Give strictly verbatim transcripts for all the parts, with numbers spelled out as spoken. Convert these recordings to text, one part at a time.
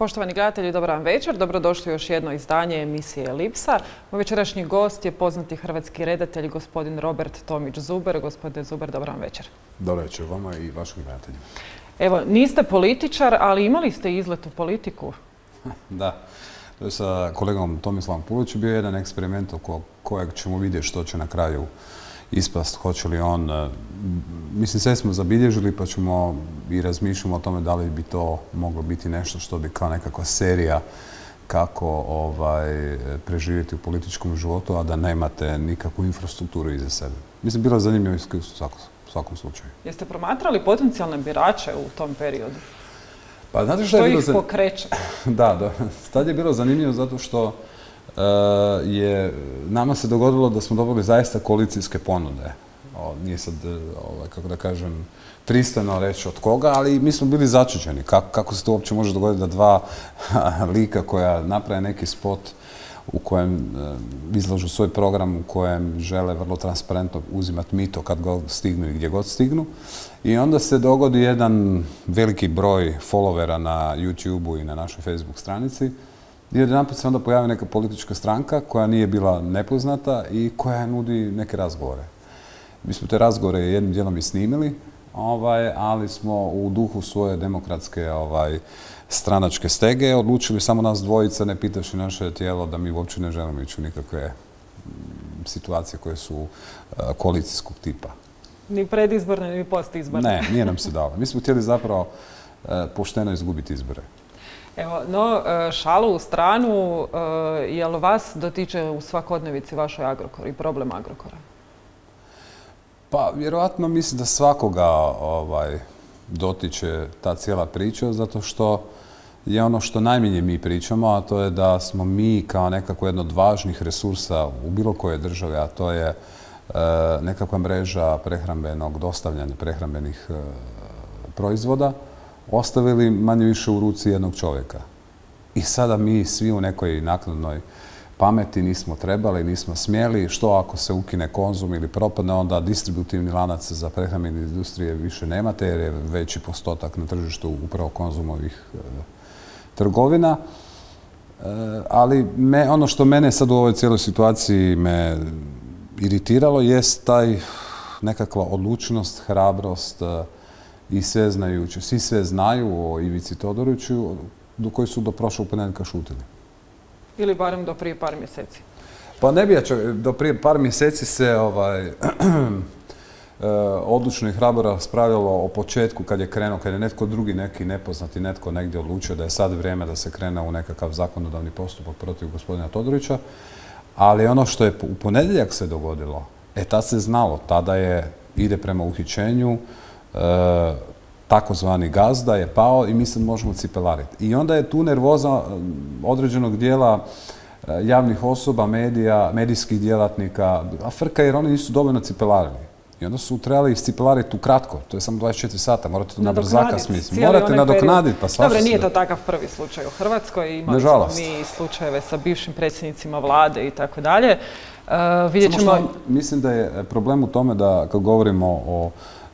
Poštovani gledatelji, dobar vam večer. Dobrodošli u još jedno izdanje emisije Elipsa. Moj večerašnji gost je poznati hrvatski redatelj, gospodin Robert Tomić Zuber. Gospodine Zuber, dobar vam večer. Dobar večer vama i vašim gledateljima. Evo, niste političar, ali imali ste izlet u politiku? Da. To je sa kolegom Tomislavom Pulićem bio jedan eksperiment oko kojeg ćemo vidjeti što će na kraju ispast. Hoće li on, mislim, sve smo zabilježili pa ćemo i razmišljamo o tome da li bi to moglo biti nešto što bi kao nekakva serija kako ovaj, preživjeti u političkom životu, a da nemate nikakvu infrastrukturu iza sebe. Mislim, bilo je zanimljivo iskustvo u svakom slučaju. Jeste promatrali potencijalne birače u tom periodu? Pa, znate što, što ih zan... pokreće? Da, da. Tad je bilo zanimljivo zato što uh, je nama se dogodilo da smo dobili zaista koalicijske ponude. O, nije sad, ovaj, kako da kažem, pristojno reći od koga, ali mi smo bili začuđeni. Kako, kako se to uopće može dogoditi da dva lika koja naprave neki spot u kojem uh, izlažu svoj program, u kojem žele vrlo transparentno uzimati mito kad god stignu i gdje god stignu. I onda se dogodi jedan veliki broj followera na YouTubeu i na našoj Facebook stranici i odjedanput se onda pojavi neka politička stranka koja nije bila nepoznata i koja nudi neke razgovore. Mi smo te razgovore jednim dijelom i snimili, ovaj, ali smo u duhu svoje demokratske ovaj, stranačke stege odlučili samo nas dvojica, ne pitavši naše tijelo, da mi uopće ne želimo ići u nikakve situacije koje su uh, koalicijskog tipa. Ni predizborne, ni postizborne. Ne, nije nam se dalo. Mi smo htjeli zapravo uh, pošteno izgubiti izbore. Evo, no, šalu u stranu, uh, jel vas dotiče u svakodnevici vašoj Agrokor i problem Agrokora? Pa, vjerojatno mislim da svakoga ovaj, dotiče ta cijela priča, zato što je ono što najmanje mi pričamo, a to je da smo mi kao nekako jedno od važnih resursa u bilo kojoj državi, a to je e, nekakva mreža prehrambenog, dostavljanja prehrambenih e, proizvoda, ostavili manje više u ruci jednog čovjeka. I sada mi svi u nekoj naknadnoj pameti nismo trebali, nismo smjeli. Što ako se ukine Konzum ili propadne, onda distributivni lanac za prehrambene industrije više nemate jer je veći postotak na tržištu upravo Konzumovih e, trgovina. E, ali me, ono što mene sad u ovoj cijeloj situaciji me iritiralo jest taj nekakva odlučnost, hrabrost e, i sve znajući. Svi sve znaju o Ivici Todoriću, do koji su do prošlog ponedjeljka šutili. Ili barem do prije par mjeseci? Pa ne bi ja čak, do prije par mjeseci se ovaj, odlučno i hrabro raspravljalo o početku kad je krenuo, kad je netko drugi, neki nepoznati, netko negdje odlučio da je sad vrijeme da se krene u nekakav zakonodavni postupak protiv gospodina Todorića. Ali ono što je u ponedjeljak se dogodilo, e tad se znalo, tada je, ide prema uhićenju, e, takozvani gazda je pao i mi sad možemo cipelariti. I onda je tu nervoza određenog dijela javnih osoba, medija, medijskih djelatnika, a frka jer oni nisu dovoljno cipelarili. I onda su trebali iscipelariti ukratko, to je samo dvadeset četiri sata, morate to na brzaka smisliti. Morate nadoknaditi, pa svašta. Dobre, nije to takav prvi slučaj u Hrvatskoj, imali smo mi slučajeve sa bivšim predsjednicima vlade i tako dalje. Vidjet ćemo... Mislim da je problem u tome da kad govorimo o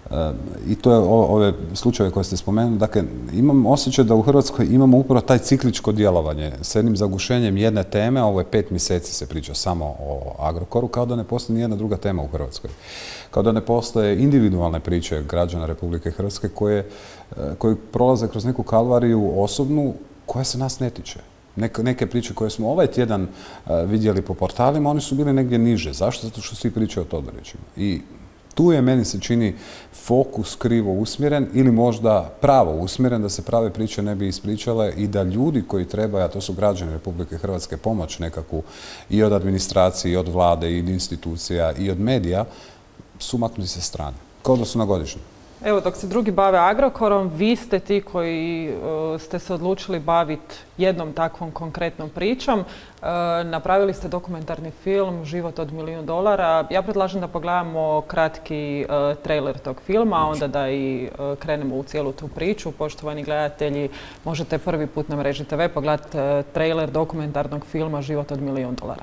i to je ove slučajeve koje ste spomenuli. Dakle, imam osjećaj da u Hrvatskoj imamo upravo taj cikličko djelovanje s jednim zagušenjem jedne teme. Ovo je pet mjeseci se priča samo o Agrokoru, kao da ne postoji nijedna druga tema u Hrvatskoj. Kao da ne postoje individualne priče građana Republike Hrvatske koje, koje prolaze kroz neku kalvariju osobnu koja se nas ne tiče. Neke, neke priče koje smo ovaj tjedan vidjeli po portalima, oni su bili negdje niže. Zašto? Zato što svi pričaju o Todorićima. I tu je, meni se čini, fokus krivo usmjeren ili možda pravo usmjeren da se prave priče ne bi ispričale i da ljudi koji trebaju, a to su građani Republike Hrvatske, pomoć nekakvu i od administracije, i od vlade, i od institucija, i od medija, su maknuti sa strane. Kao da su na godišnjem. Evo, dok se drugi bave Agrokorom, vi ste ti koji uh, ste se odlučili baviti jednom takvom konkretnom pričom. Uh, napravili ste dokumentarni film Život od milijun dolara. Ja predlažem da pogledamo kratki uh, trailer tog filma, a onda da i uh, krenemo u cijelu tu priču. Poštovani gledatelji, možete prvi put na Mreži te ve pogledati uh, trailer dokumentarnog filma Život od milijun dolara.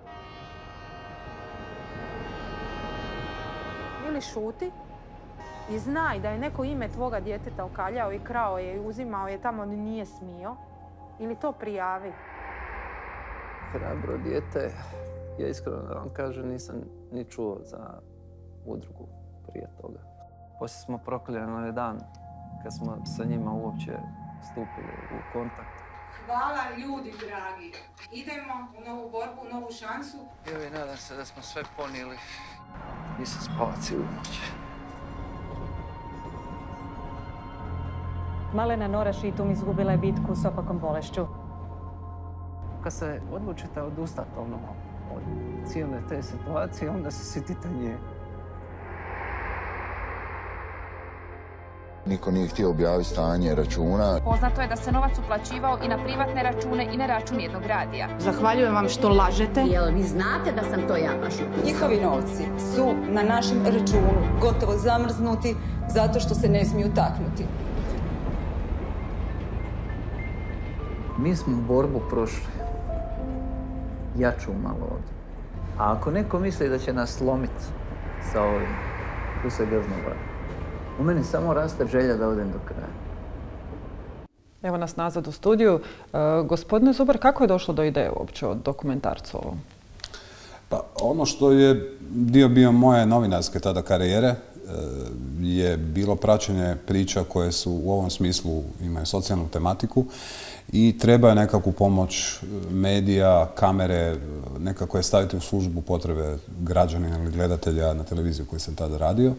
Ili šuti i znaj da je neko ime tvoga djeteta okaljao i krao je i uzimao je tamo gdje nije smio, ili to prijavi. Hrabro dijete, ja iskreno da vam kažem, nisam ni čuo za udrugu prije toga. Poslije smo prokljeli onaj dan kad smo sa njima uopće stupili u kontakt. Hvala ljudi dragi. Idemo u novu borbu, u novu šansu. Evo i nadam se da smo sve ponijeli. Nisam spala cijelu noć. Malena Noraš i Tum izgubila je bitku s opakom bolešću. Kad se odlučite odustati ono, od cijele te situacije, onda se sjetite nje. Niko nije htio objaviti stanje računa. Poznato je da se novac uplaćivao i na privatne račune i na račun jednog radija. Zahvaljujem vam što lažete. Jel vi znate da sam to ja baš? Njihovi novci su na našem računu gotovo zamrznuti zato što se ne smiju taknuti. Mi smo borbu prošli. Jaču malo ovdje. A ako neko misli da će nas slomiti sa ovim, tu se grzno vara. U meni samo raste želja da odem do kraja. Evo nas nazad u studiju. E, gospodine Zuber, kako je došlo do ideje uopće o dokumentarcu ovom? Pa ono što je dio bio moje novinarske tada karijere e, je bilo praćenje priča koje su u ovom smislu imaju socijalnu tematiku i treba nekakvu pomoć medija, kamere, nekako je staviti u službu potrebe građanina ili gledatelja na televiziju koju sam tada radio.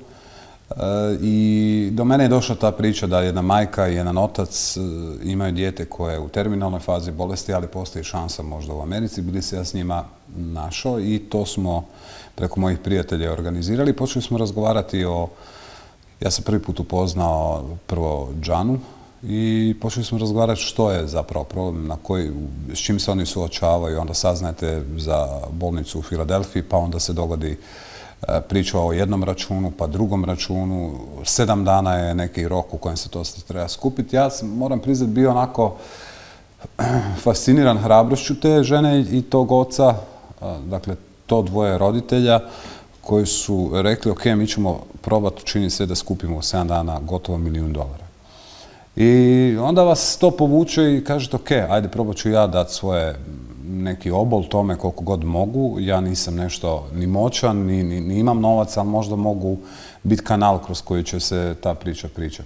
I do mene je došla ta priča da jedna majka i jedan otac imaju dijete koje je u terminalnoj fazi bolesti, ali postoji šansa možda u Americi. Bili se ja s njima našao i to smo preko mojih prijatelja organizirali. Počeli smo razgovarati o... Ja sam prvi put upoznao prvo Džanu i počeli smo razgovarati što je zapravo problem, na koji, s čim se oni suočavaju. Onda saznajete za bolnicu u Filadelfiji, pa onda se dogodi priča o jednom računu, pa drugom računu. Sedam dana je neki rok u kojem se to treba skupiti. Ja sam, moram priznati, bio onako fasciniran hrabrošću te žene i tog oca, dakle, to dvoje roditelja koji su rekli, ok, mi ćemo probati učiniti sve da skupimo u sedam dana gotovo milijun dolara. I onda vas to povuče i kažete, ok, ajde, probat ću ja dati svoje neki obol tome koliko god mogu. Ja nisam nešto ni moćan, ni, ni, ni imam novac, ali možda mogu biti kanal kroz koji će se ta priča pričati.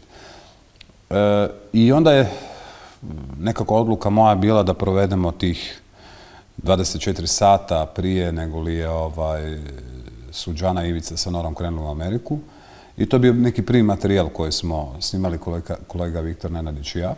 E, I onda je nekako odluka moja bila da provedemo tih dvadeset četiri sata prije nego li je ovaj, su Džana i Ivica sa Norom krenuli u Ameriku. I to je bio neki prvi materijal koji smo snimali kolega, kolega Viktor Nenadić i ja.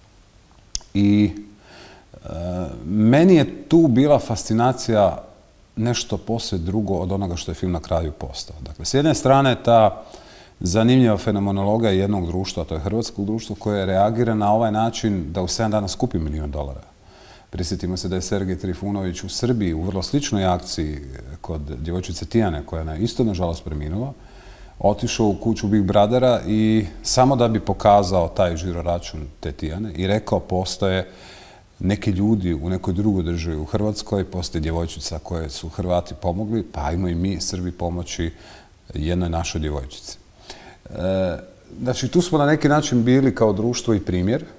I e, meni je tu bila fascinacija nešto posve drugo od onoga što je film na kraju postao. Dakle, s jedne strane ta zanimljiva fenomenologija jednog društva, to je hrvatskog društva, koje reagira na ovaj način da u sedam dana skupi milijun dolara. Prisjetimo se da je Sergej Trifunović u Srbiji u vrlo sličnoj akciji kod djevojčice Tijane, koja je isto, nažalost, preminula, otišao u kuću Big Brothera i samo da bi pokazao taj žiroračun te Tijane i rekao postoje neki ljudi u nekoj drugoj državi u Hrvatskoj, postoje djevojčica koje su Hrvati pomogli, pa ajmo i mi, Srbi, pomoći jednoj našoj djevojčici. E, znači, tu smo na neki način bili kao društvo i primjer e,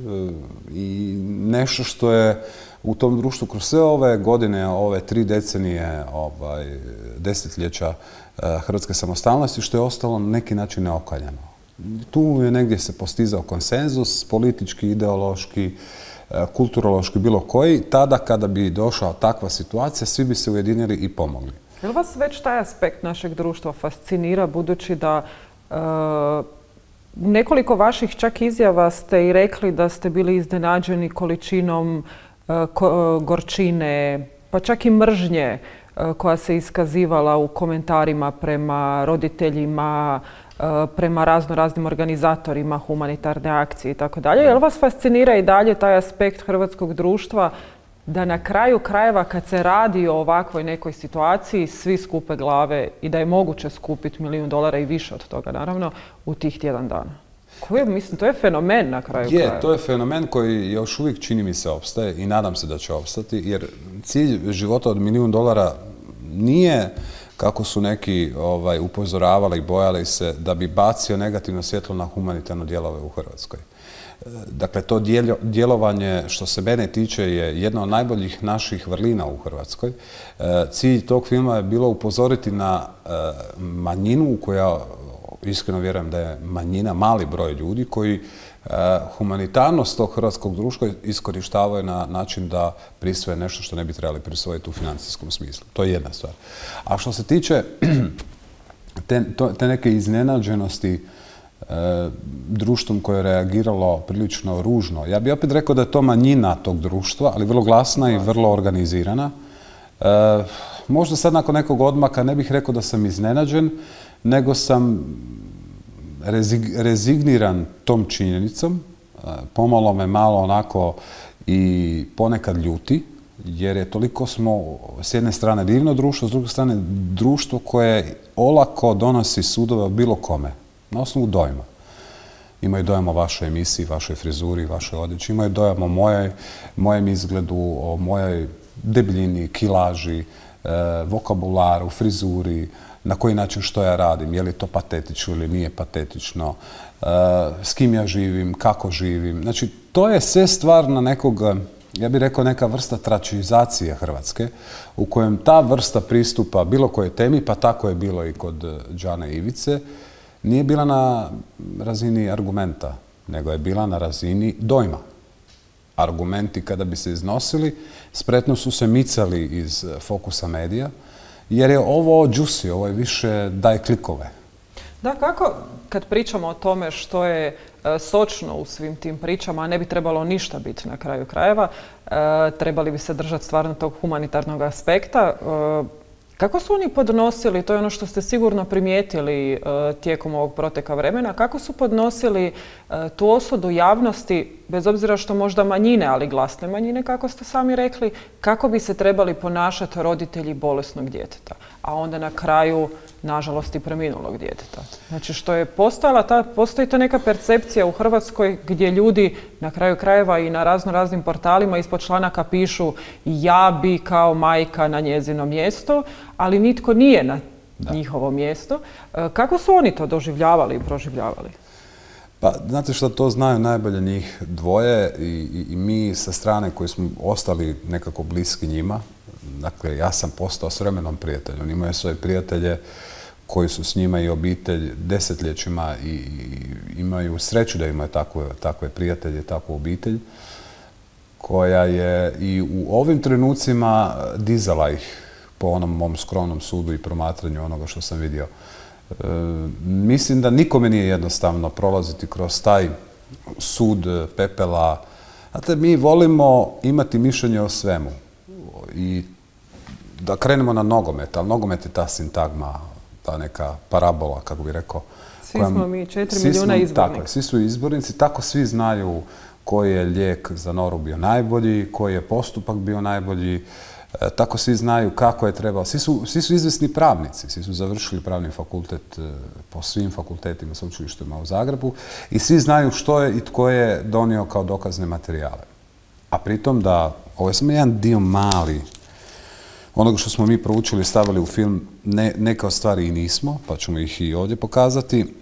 i nešto što je u tom društvu kroz sve ove godine, ove tri decenije, ovaj, desetljeća e, hrvatske samostalnosti, što je ostalo na neki način neokaljano. Tu je negdje se postizao konsenzus, politički, ideološki, kulturološki, bilo koji. Tada kada bi došla takva situacija, svi bi se ujedinili i pomogli. Je li vas već taj aspekt našeg društva fascinira, budući da e, nekoliko vaših čak izjava ste i rekli da ste bili iznenađeni količinom e, ko, gorčine, pa čak i mržnje e, koja se iskazivala u komentarima prema roditeljima, prema razno raznim organizatorima humanitarne akcije i tako dalje. Je li vas fascinira i dalje taj aspekt hrvatskog društva da na kraju krajeva kad se radi o ovakvoj nekoj situaciji svi skupe glave i da je moguće skupiti milijun dolara i više od toga, naravno, u tih tjedan dana? Koji, mislim, to je fenomen na kraju je, krajeva. To je fenomen koji još uvijek, čini mi se, opstaje i nadam se da će opstati, jer cilj života od milijun dolara nije kako su neki ovaj, upozoravali i bojali se da bi bacio negativno svjetlo na humanitarno djelove u Hrvatskoj. Dakle, to djelovanje, što se mene tiče, je jedna od najboljih naših vrlina u Hrvatskoj. Cilj tog filma je bilo upozoriti na manjinu koja, iskreno vjerujem da je manjina, mali broj ljudi koji humanitarnost tog hrvatskog društva iskorištavaju na način da prisvoje nešto što ne bi trebali prisvojiti u financijskom smislu. To je jedna stvar. A što se tiče te, to, te neke iznenađenosti e, društvom koje je reagiralo prilično ružno, ja bih opet rekao da je to manjina tog društva, ali vrlo glasna i vrlo organizirana. E, možda sad nakon nekog odmaka ne bih rekao da sam iznenađen, nego sam rezigniran tom činjenicom, pomalo me malo onako i ponekad ljuti, jer je toliko smo s jedne strane divno društvo, s druge strane društvo koje olako donosi sudove o bilo kome, na osnovu dojma. Imaju dojam o vašoj emisiji, vašoj frizuri, vašoj odjeći, imaju dojam o mojoj, mojem izgledu, o mojoj debljini, kilaži, vokabularu, frizuri, na koji način što ja radim, je li to patetično ili nije patetično, s kim ja živim, kako živim. Znači, to je sve stvar na nekog, ja bih rekao, neka vrsta tračizacije Hrvatske, u kojem ta vrsta pristupa bilo koje temi, pa tako je bilo i kod Đane Ivice, nije bila na razini argumenta, nego je bila na razini dojma. Argumenti kada bi se iznosili, spretno su se micali iz fokusa medija, jer je ovo džusi, ovo je više daj klikove. Da, kako kad pričamo o tome što je e, sočno u svim tim pričama, a ne bi trebalo ništa biti na kraju krajeva, e, trebali bi se držati stvarno tog humanitarnog aspekta. E, kako su oni podnosili, to je ono što ste sigurno primijetili e, tijekom ovog proteka vremena, kako su podnosili e, tu osudu javnosti, bez obzira što možda manjine, ali glasne manjine, kako ste sami rekli, kako bi se trebali ponašati roditelji bolesnog djeteta, a onda na kraju, nažalost, i preminulog djeteta. Znači, što je postojala ta, postoji ta neka percepcija u Hrvatskoj gdje ljudi na kraju krajeva i na razno raznim portalima ispod članaka pišu ja bi kao majka na njezino mjesto, ali nitko nije na da. njihovo mjesto. Kako su oni to doživljavali i proživljavali? Pa, znate što, to znaju najbolje njih dvoje i, i, i mi sa strane koji smo ostali nekako bliski njima. Dakle, ja sam postao s vremenom prijatelj. Oni imaju svoje prijatelje koji su s njima i obitelj desetljećima i, i imaju sreću da imaju takve, takve prijatelje, takvu obitelj koja je i u ovim trenucima dizala ih po onom mom skromnom sudu i promatranju onoga što sam vidio. E, mislim da nikome nije jednostavno prolaziti kroz taj sud pepela. Znate, mi volimo imati mišljenje o svemu. I da krenemo na nogomet, ali nogomet je ta sintagma, ta neka parabola, kako bi rekao. Svi koja, smo mi, četiri milijuna izbornika. Tako, svi su izbornici, tako svi znaju koji je lijek za noru bio najbolji, koji je postupak bio najbolji, e, tako svi znaju kako je trebalo. Svi su, svi su izvjesni pravnici, svi su završili pravni fakultet e, po svim fakultetima, sveučilištima u Zagrebu i svi znaju što je i tko je donio kao dokazne materijale. A pritom da, ovo je samo jedan dio mali onoga što smo mi proučili i stavili u film, ne, neka od stvari i nismo, pa ćemo ih i ovdje pokazati. E,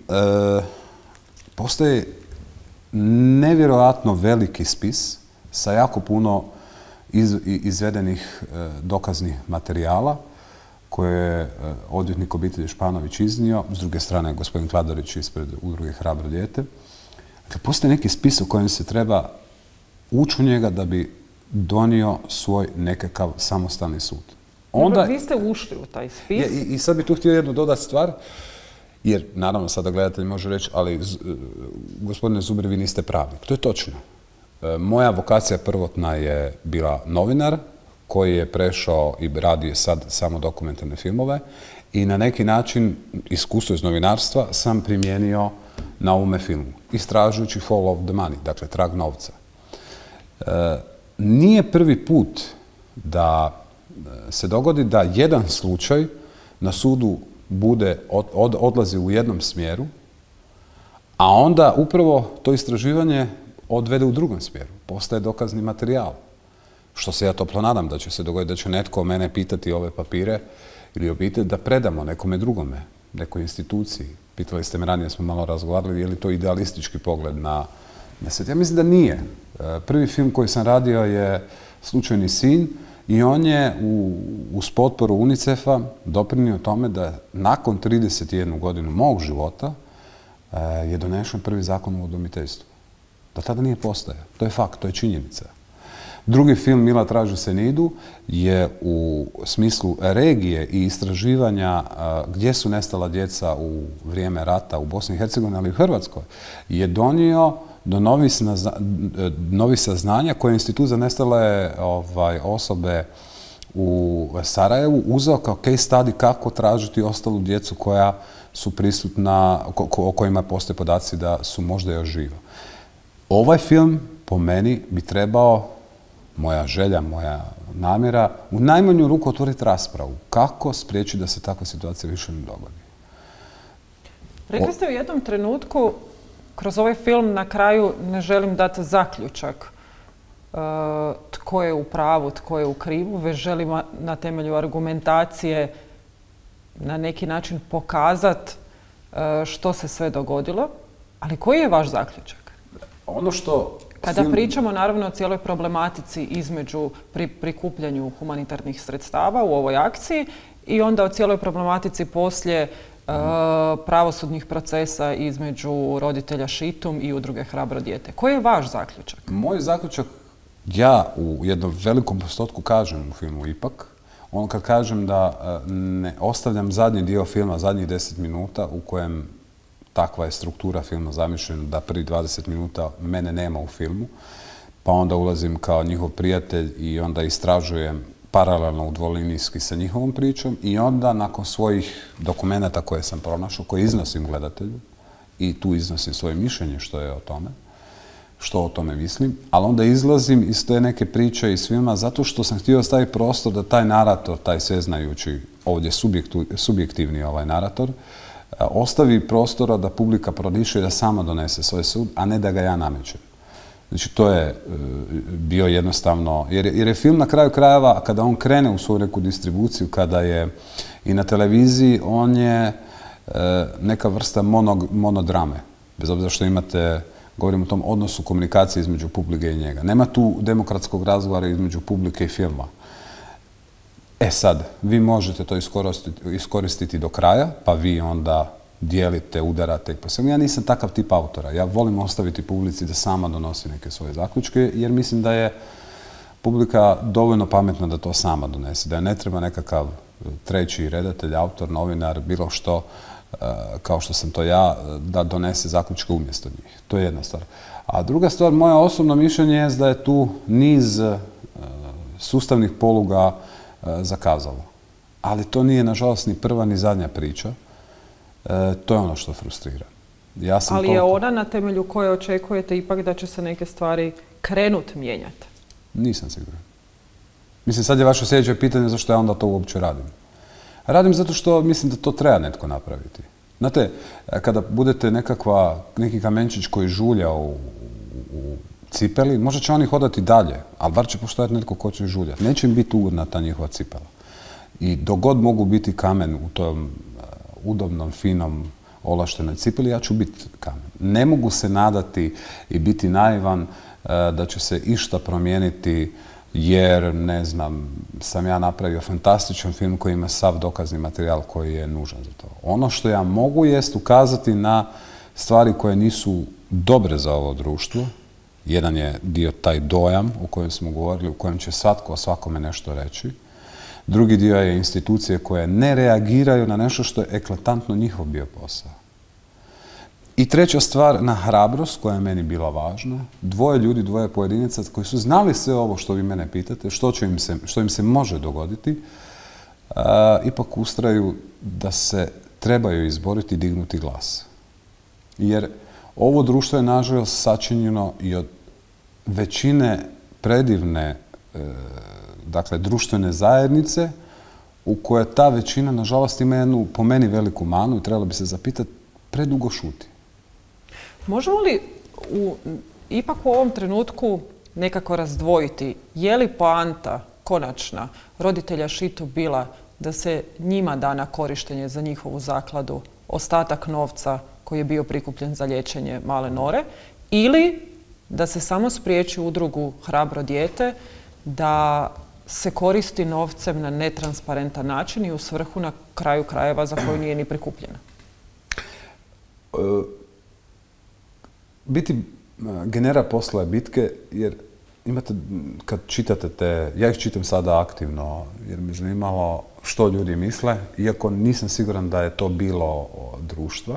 postoji nevjerojatno veliki spis sa jako puno iz, izvedenih e, dokaznih materijala koje je odvjetnik obitelji Španović iznio, s druge strane gospodin Kladarić ispred udruge Hrabro dijete. Dakle, postoji neki spis u kojem se treba ući u njega da bi donio svoj nekakav samostalni sud. Onda, vi ste ušli u taj spis. Je, i, I sad bih tu htio jednu dodati stvar, jer naravno sada gledatelj može reći, ali z, gospodine Zuber, vi niste pravnik. To je točno. E, moja vokacija prvotna je bila novinar koji je prešao i radi sad samo dokumentarne filmove i na neki način iskustvo iz novinarstva sam primijenio na ovome filmu, istražujući Fall of the Money, dakle trag novca. E, nije prvi put da se dogodi da jedan slučaj na sudu bude od, od, odlazi u jednom smjeru, a onda upravo to istraživanje odvede u drugom smjeru. Postaje dokazni materijal. Što se ja toplo nadam da će se dogoditi, da će netko mene pitati ove papire ili obitelj da predamo nekome drugome, nekoj instituciji. Pitali ste me ranije, smo malo razgovarali, je li to idealistički pogled na, na svijet. Ja mislim da nije. Prvi film koji sam radio je Slučajni sin i on je u, uz potporu UNICEF-a doprinio tome da nakon trideset jednu godinu mog života je donešen prvi zakon o udomiteljstvu. Do tada nije postojao. To je fakt, to je činjenica. Drugi film Mila traži Senidu je u smislu regije i istraživanja gdje su nestala djeca u vrijeme rata u Bosni i Hercegovini, ali i u Hrvatskoj, je donio do novih saznanja koje je Institut za nestale ovaj, osobe u Sarajevu uzeo kao case study kako tražiti ostalu djecu koja su prisutna, o kojima postoje podaci da su možda još živa. Ovaj film, po meni, bi trebao, moja želja, moja namjera, u najmanju ruku otvoriti raspravu. Kako spriječiti da se takva situacija više ne dogodi? Rekli ste u jednom trenutku, kroz ovaj film na kraju ne želim dati zaključak uh, tko je u pravu, tko je u krivu, već želim na temelju argumentacije na neki način pokazati uh, što se sve dogodilo. Ali koji je vaš zaključak? Ono što... Kada pričamo naravno o cijeloj problematici između pri prikupljanju humanitarnih sredstava u ovoj akciji i onda o cijeloj problematici poslije uh, pravosudnih procesa između roditelja Šitum i udruge Hrabro dijete. Koji je vaš zaključak? Moj zaključak, ja u jednom velikom postotku kažem u filmu ipak, ono kad kažem da ne ostavljam zadnji dio filma, zadnjih deset minuta u kojem takva je struktura filma zamišljena da prvi dvadeset minuta mene nema u filmu, pa onda ulazim kao njihov prijatelj i onda istražujem paralelno u dvolinijski sa njihovom pričom i onda nakon svojih dokumenata koje sam pronašao, koje iznosim gledatelju i tu iznosim svoje mišljenje što je o tome, što o tome mislim, ali onda izlazim iz te neke priče iz filma zato što sam htio staviti prostor da taj narator, taj sveznajući, ovdje subjektivni ovaj narator, ostavi prostora da publika prodiše i da sama donese svoj sud, a ne da ga ja namećem. Znači, to je bio jednostavno... Jer je film na kraju krajeva, kada on krene u svoju neku distribuciju, kada je i na televiziji, on je neka vrsta monodrame. Bez obzira što imate, govorimo o tom odnosu komunikacije između publike i njega. Nema tu demokratskog razgovora između publike i filma. E sad, vi možete to iskoristiti do kraja, pa vi onda dijelite, udarate po svemu. Ja nisam takav tip autora. Ja volim ostaviti publici da sama donosi neke svoje zaključke, jer mislim da je publika dovoljno pametna da to sama donese. Da je ne treba nekakav treći redatelj, autor, novinar, bilo što, kao što sam to ja, da donese zaključke umjesto njih. To je jedna stvar. A druga stvar, moje osobno mišljenje je da je tu niz sustavnih poluga zakazalo. Ali to nije, nažalost, ni prva ni zadnja priča. E, to je ono što frustrira. Ja sam Ali toliko... je ona na temelju koje očekujete ipak da će se neke stvari krenut mijenjati? Nisam siguran. Mislim, sad je vaše sljedeće pitanje zašto ja onda to uopće radim. Radim zato što mislim da to treba netko napraviti. Znate, kada budete nekakva, neki kamenčić koji žulja u, u cipeli, možda će oni hodati dalje, ali bar će postojati netko ko će žuljati. Neće im biti ugodna ta njihova cipela. I dok god mogu biti kamen u tom udobnom, finom, olaštenoj cipeli, ja ću biti kamen. Ne mogu se nadati i biti naivan da će se išta promijeniti jer, ne znam, sam ja napravio fantastičan film koji ima sav dokazni materijal koji je nužan za to. Ono što ja mogu jest ukazati na stvari koje nisu dobre za ovo društvo. Jedan je dio taj dojam o kojem smo govorili, u kojem će svatko o svakome nešto reći. Drugi dio je institucije koje ne reagiraju na nešto što je eklatantno njihov bio posao. I treća stvar, na hrabrost, koja je meni bila važna. Dvoje ljudi, dvoje pojedinaca koji su znali sve ovo što vi mene pitate, što, će im, se, što im se može dogoditi, a, ipak ustraju da se trebaju izboriti i dignuti glas. Jer ovo društvo je, nažalost, sačinjeno i od većine predivne e, dakle, društvene zajednice u kojoj ta većina, nažalost, ima jednu, po meni, veliku manu i trebalo bi se zapitati, predugo šuti. Možemo li u, ipak u ovom trenutku nekako razdvojiti je li poanta konačna roditelja Šitu bila da se njima da na korištenje za njihovu zakladu ostatak novca koji je bio prikupljen za liječenje male Nore, ili da se samo spriječi udrugu Hrabro dijete da se koristi novcem na netransparentan način i u svrhu na kraju krajeva za koju nije ni prikupljena? E, biti genera posla bitke, jer imate, kad čitate te, ja ih čitam sada aktivno, jer me zanimalo što ljudi misle, iako nisam siguran da je to bilo društva,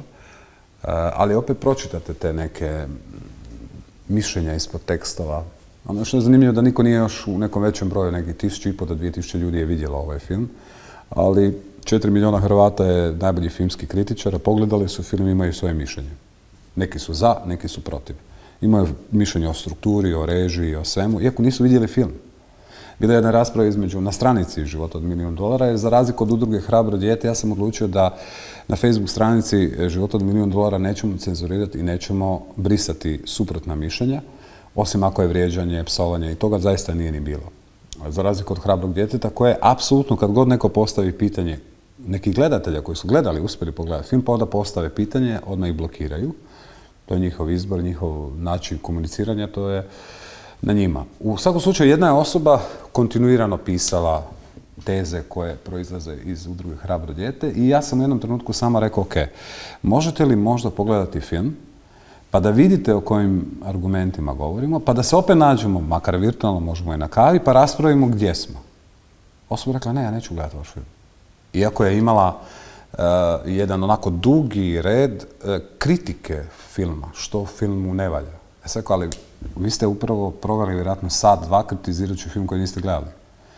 ali opet pročitate te neke mišljenja ispod tekstova. Ono što je zanimljivo da niko nije još u nekom većem broju, nekih tisuću i po do dvije tisuće ljudi je vidjelo ovaj film, ali četiri milijuna Hrvata je najbolji filmski kritičar, a pogledali su film i imaju svoje mišljenje. Neki su za, neki su protiv. Imaju mišljenje o strukturi, o režiji, o svemu, iako nisu vidjeli film. Bila je jedna rasprava između, na stranici Život od milijun dolara, jer za razliku od udruge Hrabro dijete, ja sam odlučio da na Facebook stranici Život od milijun dolara nećemo cenzurirati i nećemo brisati suprotna mišljenja, osim ako je vrijeđanje, psovanje i toga zaista nije ni bilo. Za razliku od Hrabrog djeteta, koje apsolutno kad god neko postavi pitanje, neki gledatelja koji su gledali, uspjeli pogledati film, pa onda postave pitanje, odmah ih blokiraju. To je njihov izbor, njihov način komuniciranja, to je na njima. U svakom slučaju, jedna je osoba kontinuirano pisala teze koje proizlaze iz udruge Hrabro dijete i ja sam u jednom trenutku samo rekao, ok, možete li možda pogledati film, pa da vidite o kojim argumentima govorimo, pa da se opet nađemo, makar virtualno, možemo i na kavi, pa raspravimo gdje smo. Osoba rekla, ne, ja neću gledati vaš film. Iako je imala Uh, jedan onako dugi red uh, kritike filma, što u filmu ne valja. Ja sam rekao, ali vi ste upravo proveli vjerojatno sat, dva kritizirajući film koji niste gledali.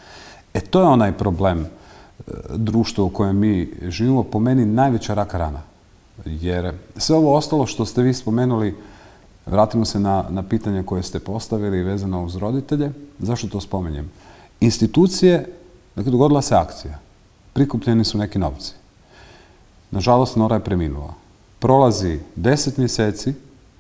E to je onaj problem uh, društva u kojem mi živimo, po meni najveća raka rana. Jer sve ovo ostalo što ste vi spomenuli, vratimo se na, na pitanje koje ste postavili vezano uz roditelje. Zašto to spominjem? Institucije, dakle, dogodila se akcija. Prikupljeni su neki novci. Nažalost, Nora je preminula. Prolazi deset mjeseci,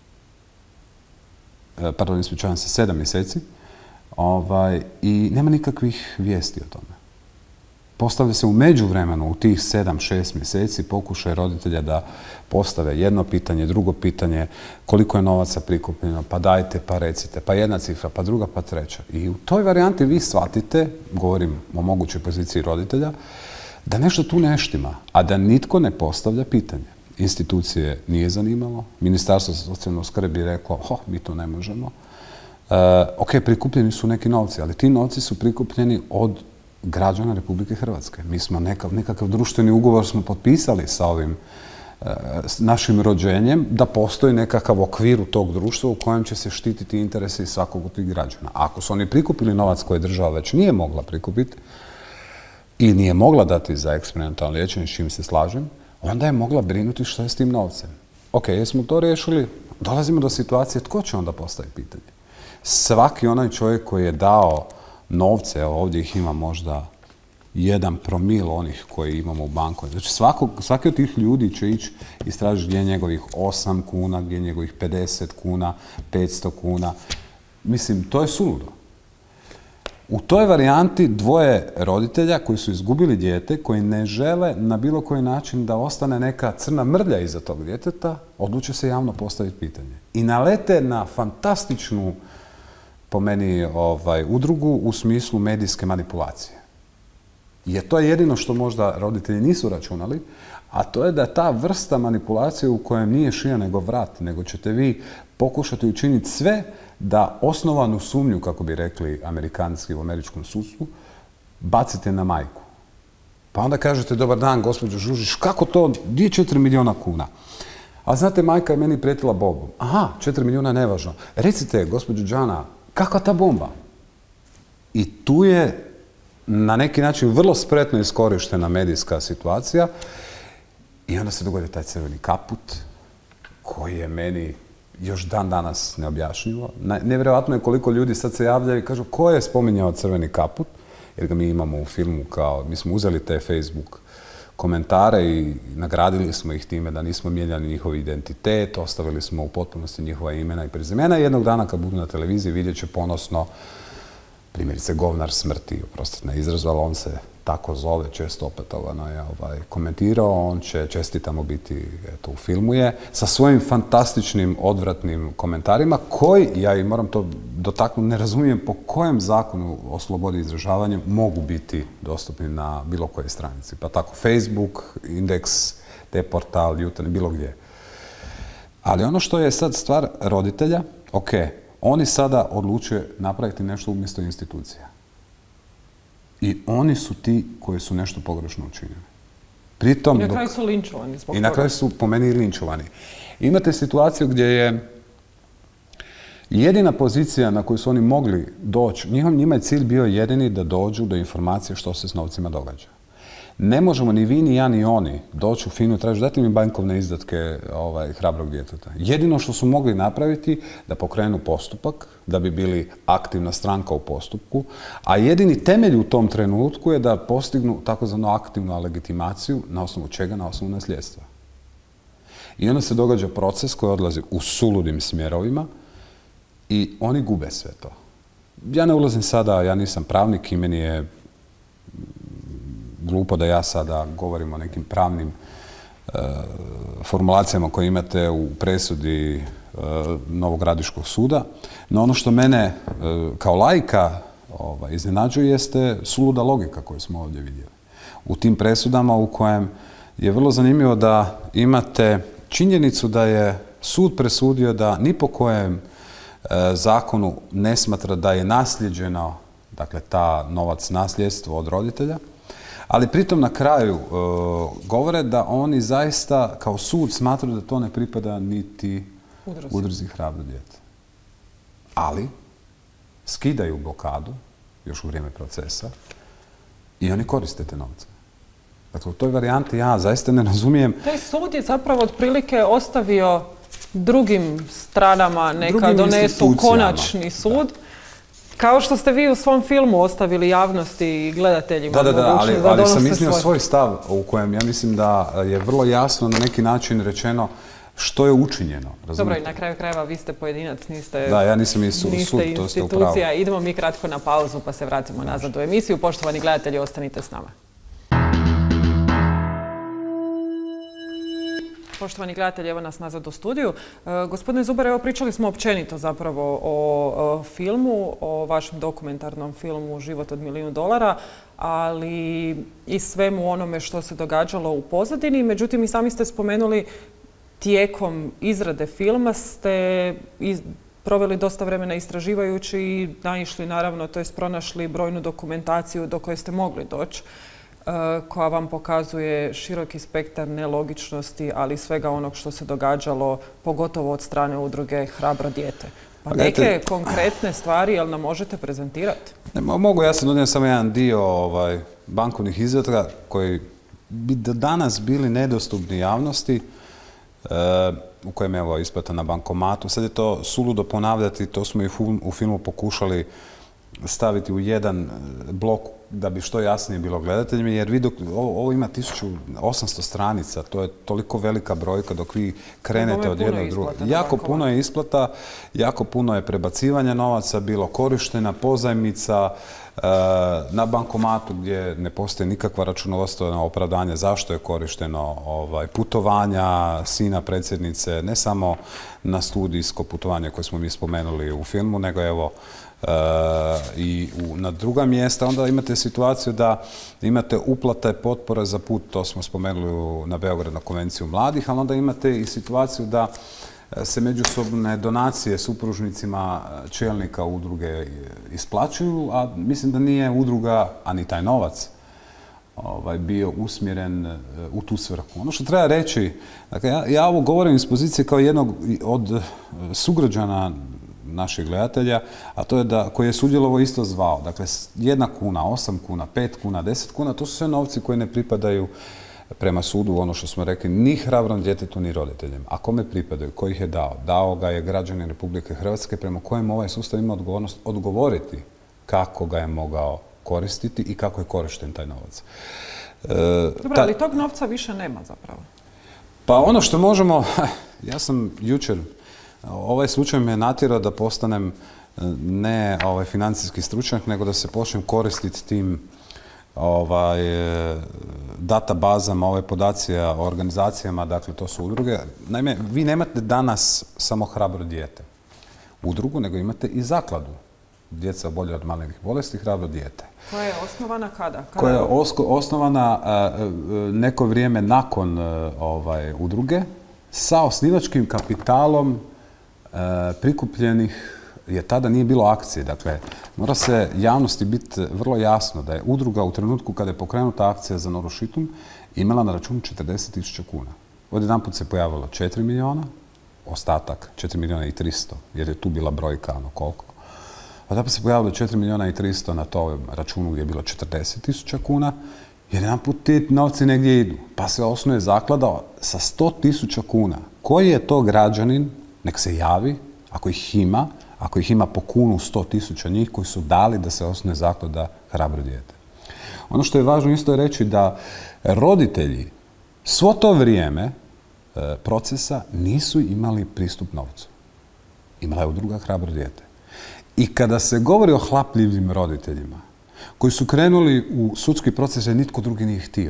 pardon, ispričavam se, sedam mjeseci, ovaj, i nema nikakvih vijesti o tome. Postavlja se u međuvremenu, u tih sedam, šest mjeseci, pokušaj roditelja da postave jedno pitanje, drugo pitanje, koliko je novaca prikupljeno, pa dajte, pa recite, pa jedna cifra, pa druga, pa treća. I u toj varijanti vi shvatite, govorim o mogućoj poziciji roditelja, da nešto tu ne štima, a da nitko ne postavlja pitanje. Institucije nije zanimalo, Ministarstvo socijalne skrbi je reklo, ho, mi to ne možemo. E, ok, prikupljeni su neki novci, ali ti novci su prikupljeni od građana Republike Hrvatske. Mi smo nekav, nekakav društveni ugovor smo potpisali sa ovim e, s našim rođenjem, da postoji nekakav okvir u tog društva u kojem će se štititi interesi svakog od tih građana. Ako su oni prikupili novac koji država već nije mogla prikupiti, i nije mogla dati za eksperimentalno liječenje, s čim se slažem, onda je mogla brinuti što je s tim novcem. Ok, jesmo to riješili, dolazimo do situacije tko će onda postaviti pitanje. Svaki onaj čovjek koji je dao novce, evo ovdje ih ima možda jedan promil onih koji imamo u banku. Znači svako, svaki od tih ljudi će ići istražiti gdje je njegovih osam kuna, gdje je njegovih pedeset kuna, petsto kuna. Mislim, to je suludo. U toj varijanti dvoje roditelja koji su izgubili dijete, koji ne žele na bilo koji način da ostane neka crna mrlja iza tog djeteta, odluče se javno postaviti pitanje. I nalete na fantastičnu, po meni, ovaj, udrugu u smislu medijske manipulacije. Jer to je jedino što možda roditelji nisu računali, a to je da ta vrsta manipulacije u kojem nije šija nego vrat, nego ćete vi pokušati učiniti sve da osnovanu sumnju, kako bi rekli Amerikanci u američkom sudstvu, bacite na majku. Pa onda kažete, dobar dan, gospođo Žužić, kako to, gdje je četiri milijuna kuna? A znate, majka je meni prijetila bombom. Aha, četiri milijuna je nevažno. Recite, gospođo Đana, kakva ta bomba? I tu je na neki način vrlo spretno iskorištena medijska situacija i onda se dogodi taj crveni kaput koji je meni još dan danas neobjašnjivo. Nevjerojatno je koliko ljudi sad se javljaju i kažu ko je spominjao crveni kaput, jer ga mi imamo u filmu kao, mi smo uzeli te Facebook komentare i nagradili smo ih time da nismo mijenjali njihov identitet, ostavili smo u potpunosti njihova imena i prezimena i jednog dana kad budu na televiziji vidjet će ponosno, primjerice, govnar smrti, oprostite na izrazu, ali on se tako zove, često opetovano je ovaj, komentirao, on će čestitamo biti eto, u filmu je, sa svojim fantastičnim, odvratnim komentarima, koji, ja i moram to dotaknuti, ne razumijem po kojem zakonu o slobodi izražavanja mogu biti dostupni na bilo kojoj stranici. Pa tako Facebook, Indeks, T-portal, Jutarnji, bilo gdje. Ali ono što je sad stvar roditelja, ok, oni sada odlučuju napraviti nešto umjesto institucija. I oni su ti koji su nešto pogrešno učinili. Pritom, I na kraju su linčovani zbog toga. I na kraju su po meni linčovani. Imate situaciju gdje je jedina pozicija na koju su oni mogli doći, njima je cilj bio jedini da dođu do informacije što se s novcima događa. Ne možemo ni vi, ni ja, ni oni doći u FINA-u i tražiti dajte mi bankovne izdatke ovaj, hrabrog djeteta. Jedino što su mogli napraviti da pokrenu postupak, da bi bili aktivna stranka u postupku, a jedini temelj u tom trenutku je da postignu takozvanu aktivnu legitimaciju na osnovu čega? Na osnovu nasljedstva. I onda se događa proces koji odlazi u suludim smjerovima i oni gube sve to. Ja ne ulazim sada, ja nisam pravnik i meni je glupo da ja sada govorim o nekim pravnim e, formulacijama koje imate u presudi e, Novog Gradiškog suda. No ono što mene e, kao laika ovaj, iznenađuje jeste suluda logika koju smo ovdje vidjeli. U tim presudama u kojem je vrlo zanimljivo da imate činjenicu da je sud presudio da ni po kojem e, zakonu ne smatra da je nasljeđeno, dakle ta novac nasljedstvo od roditelja, ali pritom na kraju e, govore da oni zaista kao sud smatraju da to ne pripada niti udruzi, udruzi Hrabro dijete. Ali skidaju blokadu, još u vrijeme procesa, i oni koriste te novce. Dakle, u toj varijanti ja zaista ne razumijem. Taj sud je zapravo otprilike ostavio drugim stranama neka drugim donesu konačni sud. Da. Kao što ste vi u svom filmu ostavili javnosti i gledateljima. Da, da, da, ali, ali sam iznio svoj... svoj stav u kojem ja mislim da je vrlo jasno na neki način rečeno što je učinjeno. Razumite? Dobro, i na kraju krajeva vi ste pojedinac, niste, da, ja nisam i sud, niste sud, institucija. Idemo mi kratko na pauzu pa se vratimo Daži. nazad u emisiju. Poštovani gledatelji, ostanite s nama. Poštovani gledatelji, evo nas nazad u studiju. E, gospodine Zuber, evo pričali smo općenito zapravo o, o filmu, o vašem dokumentarnom filmu Život od milijun dolara, ali i svemu onome što se događalo u pozadini. Međutim, i sami ste spomenuli tijekom izrade filma ste iz, proveli dosta vremena istraživajući i naišli naravno, to jest pronašli brojnu dokumentaciju do koje ste mogli doći, koja vam pokazuje široki spektar nelogičnosti, ali i svega onog što se događalo, pogotovo od strane udruge Hrabro dijete. Pa neke konkretne stvari, jel nam možete prezentirati? Ne, mogu, ja sam donio samo jedan dio ovaj, bankovnih izvatka koji bi do danas bili nedostupni javnosti, e, u kojem je evo, isplata na bankomatu. Sad je to suludo ponavljati, to smo i u filmu pokušali staviti u jedan blok da bi što jasnije bilo gledateljima, jer vi dok, ovo, ovo ima tisuću osamsto stranica, to je toliko velika brojka dok vi krenete od jednog drugog. Jako puno je isplata, jako puno je prebacivanja novaca, bilo korištena pozajmica e, na bankomatu gdje ne postoji nikakva računovodstvena opravdanja zašto je korišteno ovaj, putovanja sina predsjednice, ne samo na studijsko putovanje koje smo mi spomenuli u filmu, nego evo Uh, i u, na druga mjesta. Onda imate situaciju da imate uplate potpore za put, to smo spomenuli u, na Beograd na konvenciju mladih, ali onda imate i situaciju da se međusobne donacije supružnicima čelnika udruge isplaćuju, a mislim da nije udruga, a ni taj novac ovaj, bio usmjeren u tu svrhu. Ono što treba reći, dakle, ja, ja ovo govorim iz pozicije kao jednog od sugrađana naših gledatelja, a to je da koji je sudjelovao isto zvao. Dakle, jedna kuna, osam kuna, pet kuna, deset kuna, to su sve novci koji ne pripadaju prema sudu, ono što smo rekli, ni Hrabrom djetetu, ni roditeljima. A kome pripadaju? Ko ih je dao? Dao ga je građanin Republike Hrvatske prema kojem ovaj sustav ima odgovornost odgovoriti kako ga je mogao koristiti i kako je korišten taj novac. E, Dobro, ta... ali tog novca više nema zapravo. Pa ono što možemo, ja sam jučer, ovaj slučaj me natjerao da postanem ne ovaj financijski stručnjak, nego da se počnem koristiti tim ovaj, databazama, ove podaci o organizacijama, dakle to su udruge. Naime, vi nemate danas samo Hrabro dijete udrugu, nego imate i zakladu djeca oboljela od malignih bolesti, Hrabro dijete. Koja je osnovana kada? kada Koja je osnovana neko vrijeme nakon ovaj, udruge sa osnivačkim kapitalom prikupljenih, jer tada nije bilo akcije. Dakle, mora se javnosti biti vrlo jasno da je udruga u trenutku kada je pokrenuta akcija za Norošitum imala na računu četrdeset tisuća kuna. Odjedanput se pojavilo četiri milijuna, ostatak četiri milijuna i tristo, jer je tu bila brojka ono koliko. Odjedanput se pojavilo četiri milijuna i tristo na tom računu gdje je bilo četrdeset tisuća kuna, jer jedanput ti novci negdje idu. Pa se osnuje zaklada sa sto tisuća kuna. Koji je to građanin, nek se javi, ako ih ima, ako ih ima po kunu sto tisuća njih koji su dali da se osnuje zaklada Hrabro dijete. Ono što je važno isto je reći da roditelji svo to vrijeme e, procesa nisu imali pristup novcu. Imala je udruga Hrabro dijete. I kada se govori o hlapljivim roditeljima koji su krenuli u sudski proces jer nitko drugi nije htio,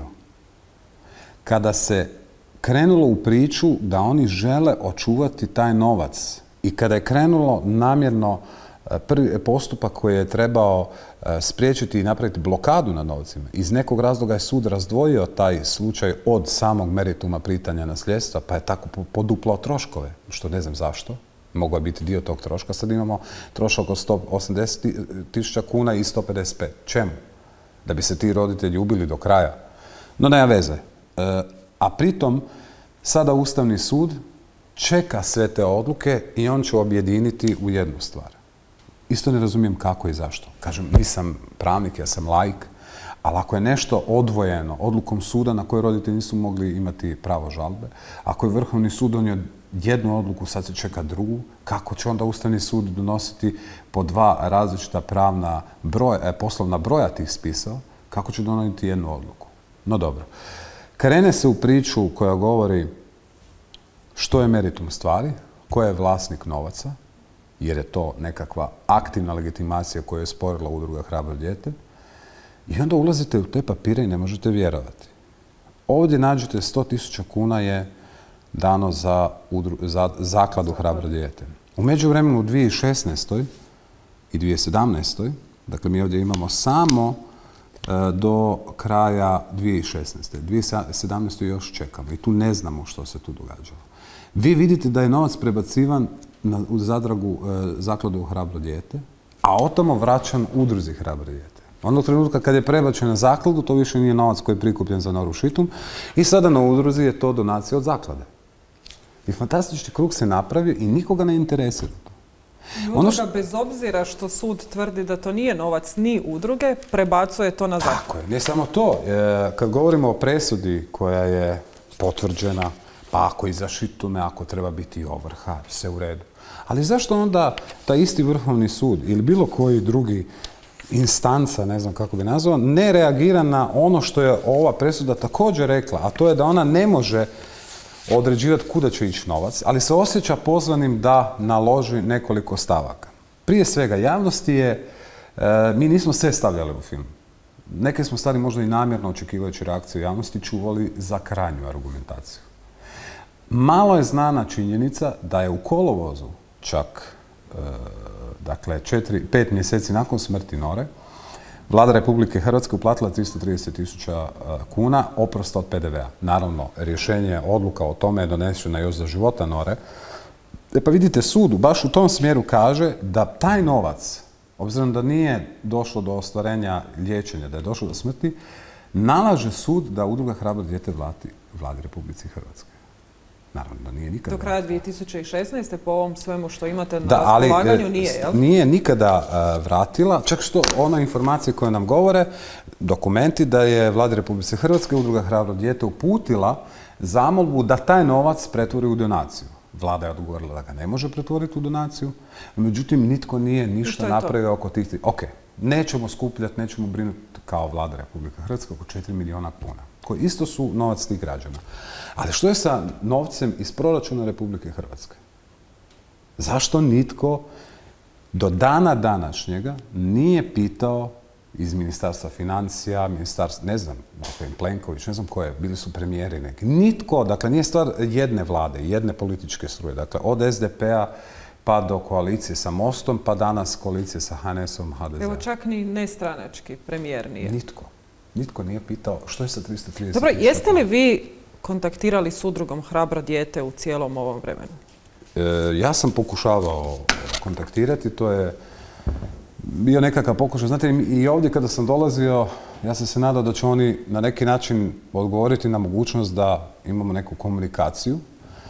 kada se krenulo u priču da oni žele očuvati taj novac i kada je krenulo namjerno prvi postupak koji je trebao spriječiti i napraviti blokadu na novcima, iz nekog razloga je sud razdvojio taj slučaj od samog merituma pitanja nasljedstva, pa je tako poduplao troškove, što ne znam zašto. Mogao je biti dio tog troška. Sad imamo trošak od sto osamdeset tisuća kuna i sto pedeset pet. Čemu? Da bi se ti roditelji ubili do kraja. No, nema veze. E, a pritom, sada Ustavni sud čeka sve te odluke i on će objediniti u jednu stvar. Isto ne razumijem kako i zašto. Kažem, nisam pravnik, ja sam laik, ali ako je nešto odvojeno odlukom suda na koje roditelji nisu mogli imati pravo žalbe, ako je Vrhovni sud donio jednu odluku, sad se čeka drugu, kako će onda Ustavni sud donositi po dva različita pravna broja, poslovna broja tih spisao, kako će donijeti jednu odluku. No dobro. Krene se u priču koja govori što je meritum stvari, ko je vlasnik novaca, jer je to nekakva aktivna legitimacija koju je sporila udruga Hrabro dijete, i onda ulazite u te papire i ne možete vjerovati. Ovdje nađete sto tisuća kuna je dano za, udru, za zakladu Hrabro dijete. U međuvremenu u dvije tisuće šesnaestoj i dvije tisuće sedamnaestoj, dakle mi ovdje imamo samo e, do kraja dvije tisuće šesnaeste. dvije tisuće sedamnaeste. još čekamo i tu ne znamo što se tu događalo. Vi vidite da je novac prebacivan na, u zadragu e, zakladu Hrabro dijete, a otamo vraćan udruzi Hrabro dijete. Onog trenutka kad je prebačen na zakladu, to više nije novac koji je prikupljen za Norošitum i sada na udruzi je to donacija od zaklade. I fantastični krug se napravi i nikoga ne interesira to. Udruga, što... bez obzira što sud tvrdi da to nije novac ni udruge, prebacuje to na zakladu. Tako je, ne samo to. E, kad govorimo o presudi koja je potvrđena, pa ako i za šitume, ako treba biti ovrha, sve u redu. Ali zašto onda taj isti Vrhovni sud ili bilo koji drugi instanca, ne znam kako bi nazvao, ne reagira na ono što je ova presuda također rekla, a to je da ona ne može određivati kuda će ići novac, ali se osjeća pozvanim da naloži nekoliko stavaka. Prije svega, javnosti je, e, mi nismo sve stavljali u film. Neke smo stvari možda i namjerno očekivajući reakciju javnosti čuvali za krajnju argumentaciju. Malo je znana činjenica da je u kolovozu čak e, dakle, četiri, pet mjeseci nakon smrti Nore, Vlada Republike Hrvatske uplatila tristo trideset tisuća kuna oprosta od P D V-a. Naravno, rješenje, odluka o tome je donešena još za života Nore. E pa vidite, sudu baš u tom smjeru kaže da taj novac, obzirom da nije došlo do ostvarenja liječenja, da je došlo do smrti, nalaže sud da udruga Hrabro dijete vrati Vladi Republike Hrvatske. Naravno da nije nikada. Do kraja dvije tisuće šesnaeste. po ovom svemu što imate na da, raspolaganju ali, nije, jel? Nije nikada uh, vratila, čak što ona informacije koje nam govore, dokumenti da je Vladi Republike Hrvatske udruga Hrabro dijete uputila zamolbu da taj novac pretvori u donaciju. Vlada je odgovorila da ga ne može pretvoriti u donaciju, međutim nitko nije ništa napravio oko tih... Ok, nećemo skupljati, nećemo brinuti kao Vlada Republike Hrvatske oko četiri milijuna kuna, koji isto su novac tih građana. Ali što je sa novcem iz proračuna Republike Hrvatske? Zašto nitko do dana današnjega nije pitao iz Ministarstva financija, ministarstva, ne znam, gospodin Plenković, ne znam ko je, bili su premijeri neki. Nitko, dakle, nije stvar jedne vlade, jedne političke struje. Dakle, od es de pe-a pa do koalicije sa Mostom, pa danas koalicije sa ha en esom, ha de ze. Evo čak ni nestranački premijer nije. Nitko. Nitko nije pitao što je sa tristo trideset. Dobro, jeste li vi kontaktirali s udrugom Hrabro dijete u cijelom ovom vremenu? E, ja sam pokušavao kontaktirati, to je bio nekakav pokušaj. Znate, i ovdje kada sam dolazio, ja sam se nadao da će oni na neki način odgovoriti na mogućnost da imamo neku komunikaciju,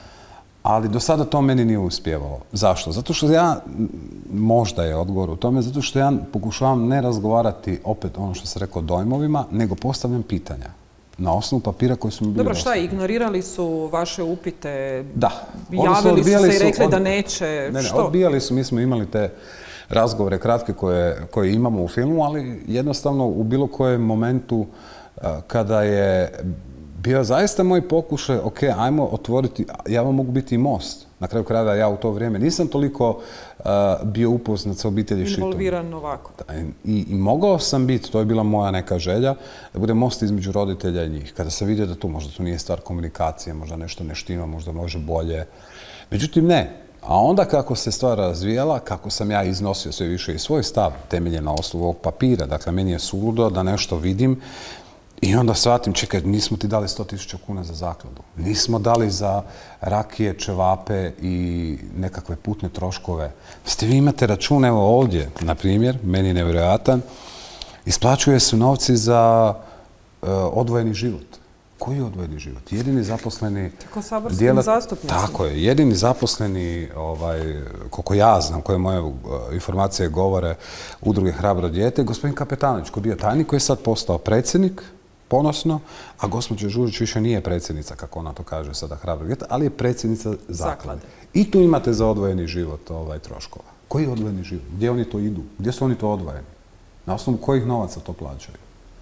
ali do sada to meni nije uspjevalo. Zašto? Zato što ja, možda je odgovor u tome, zato što ja pokušavam ne razgovarati opet ono što sam rekao dojmovima, nego postavljam pitanja na osnovu papira koji su mi bili Dobro, šta, dostavljeni. ignorirali su vaše upite? Da. Javili su se i rekli da neće? Ne, ne, što? odbijali su, mi smo imali te razgovore kratke koje, koje imamo u filmu, ali jednostavno u bilo kojem momentu kada je bio zaista moj pokušaj, ok, ajmo otvoriti, ja vam mogu biti i most. Na kraju krajeva ja u to vrijeme nisam toliko uh, bio upoznat sa obitelji Šitum. Involviran ovako. Da, i, I mogao sam biti, to je bila moja neka želja, da bude most između roditelja i njih. Kada sam vidio da tu možda tu nije stvar komunikacije, možda nešto ne štima, možda može bolje. Međutim, ne. A onda kako se stvar razvijala, kako sam ja iznosio sve više i svoj stav temeljen na osnovu ovog papira, dakle, meni je suludo da nešto vidim i onda shvatim, čekaj, nismo ti dali sto tisuća kuna za zakladu. Nismo dali za rakije, čevape i nekakve putne troškove. Ste vi imate račun, evo ovdje, na primjer, meni je nevjerojatan, isplaćuje su novci za uh, odvojeni život. Koji je odvojeni život? Jedini zaposleni... Tako saborskim zastupnicima. Tako je. Jedini zaposleni, ovaj, koliko ja znam, koje moje uh, informacije govore, udruge Hrabro dijete, gospodin Kapetanović, koji je bio tajnik, koji je sad postao predsjednik, ponosno, a gospođa Žurić više nije predsjednica, kako ona to kaže sada Hrabro dijete, ali je predsjednica zaklade. I tu imate za odvojeni život ovaj, troškova. Koji je odvojeni život? Gdje oni to idu? Gdje su oni to odvojeni? Na osnovu kojih novaca to plaćaju?